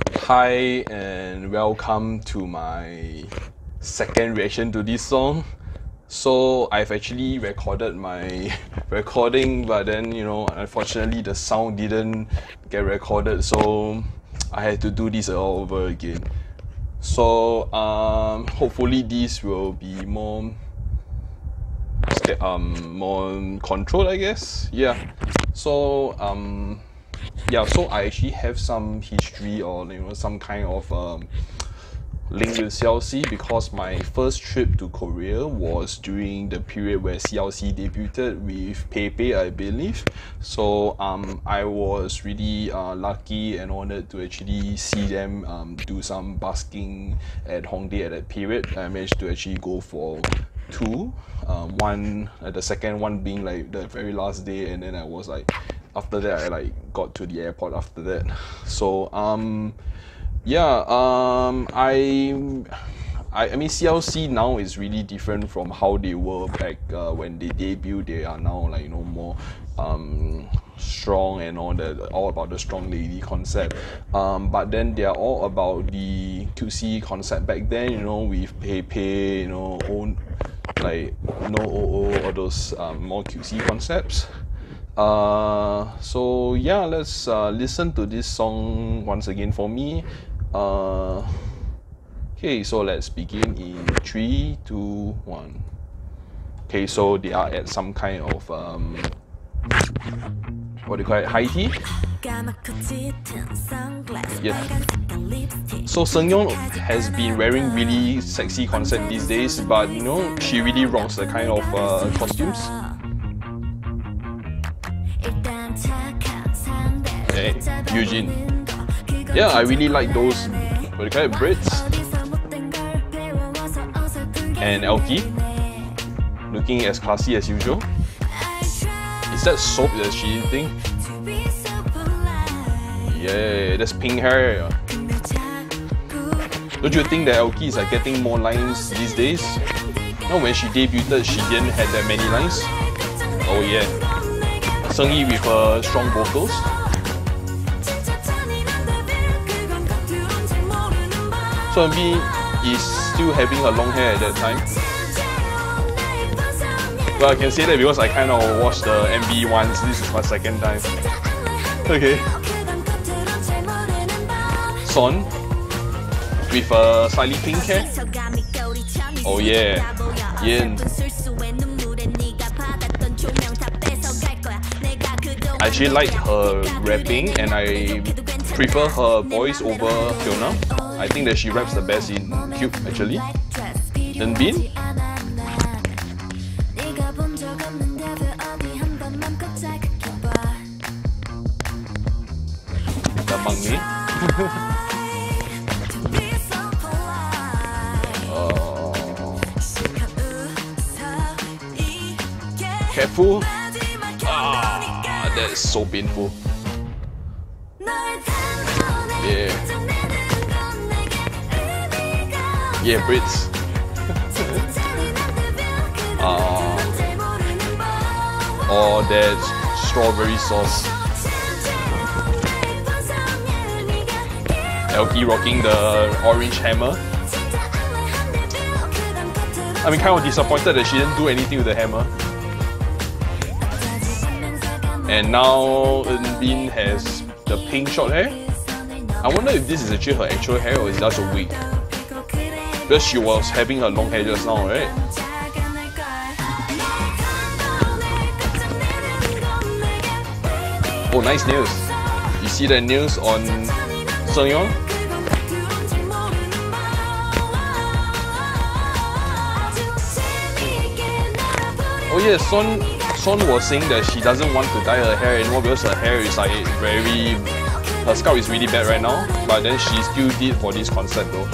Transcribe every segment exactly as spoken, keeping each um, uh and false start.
Hi and welcome to my second reaction to this song. So I've actually recorded my recording, but then you know unfortunately the sound didn't get recorded, so I had to do this all over again. So um, hopefully this will be more um more controlled, I guess. Yeah. So um yeah, so I actually have some history or you know some kind of um, link with C L C because my first trip to Korea was during the period where C L C debuted with Pepe, I believe. So um, I was really uh, lucky and honored to actually see them um, do some busking at Hongdae at that period. I managed to actually go for two, uh, one uh, the second one being like the very last day, and then I was like, after that I like got to the airport after that. So um yeah, um I I, I mean C L C now is really different from how they were back uh, when they debuted. They are now like you know more um strong and all that, all about the strong lady concept, um but then they are all about the cutesy concept back then, you know, with Pepe, you know, own like no O O, all those um, more cutesy concepts. Uh, so yeah, let's uh, listen to this song once again for me. Uh, okay, so let's begin in three, two, one. Okay, so they are at some kind of um, what do you call it, high tea? Yeah. So Seungyeon has been wearing really sexy concept these days, but you know, she really rocks the kind of uh, costumes. Okay, Eugene. Yeah, I really like those, what do you call it, braids. And Elkie, looking as classy as usual. Is that soap that she eating? Yeah, that's pink hair. Don't you think that Elkie is like getting more lines these days? No, when she debuted, she didn't have that many lines. Oh yeah. Seungyi with her strong vocals. So Eunbin is still having her long hair at that time. Well, I can say that because I kind of watched the M V once. This is my second time. Okay. Son with a slightly pink hair. Oh yeah. Yin. I actually like her rapping and I prefer her voice over Fiona. I think that she raps the best in Cube actually. Eunbin. The Mangmi. uh, careful. Ah, that's so painful. Yeah. Yeah, Brits. uh, or that strawberry sauce. Elkie rocking the orange hammer. I mean, kind of disappointed that she didn't do anything with the hammer. And now Eunbin has the pink short hair. I wonder if this is actually her actual hair or is just a wig. Because she was having her long hair just now, right? Oh, nice nails. You see the nails on Seungyeon? Oh yeah, Son, Son was saying that she doesn't want to dye her hair anymore because her hair is like very... her scalp is really bad right now, but then she still did for this concept though.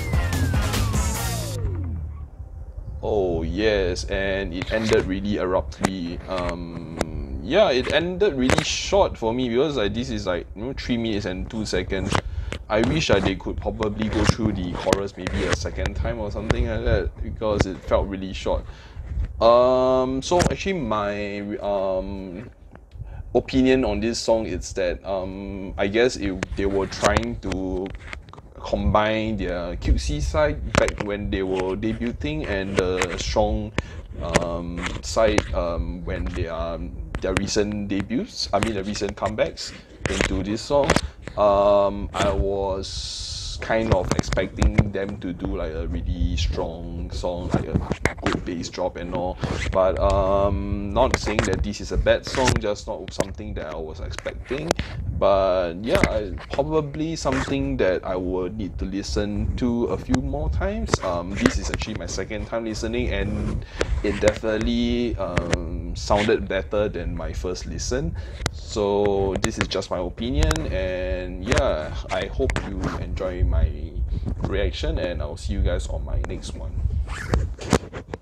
Oh yes, and it ended really abruptly. Um, yeah, it ended really short for me because like this is like you know three minutes and two seconds. I wish that they could probably go through the chorus maybe a second time or something like that because it felt really short. Um, so actually my um opinion on this song is that um, I guess if they were trying to combine their cutesy side back when they were debuting and the strong um, side um, when they are their recent debuts, I mean the recent comebacks into this song. Um, I was kind of expecting them to do like a really strong song, like a good bass drop and all, but um, not saying that this is a bad song, just not something that I was expecting. But yeah, I, probably something that I would need to listen to a few more times. Um, this is actually my second time listening, and it definitely um, sounded better than my first listen. So this is just my opinion, and yeah, I hope you enjoy my reaction, and I'll see you guys on my next one.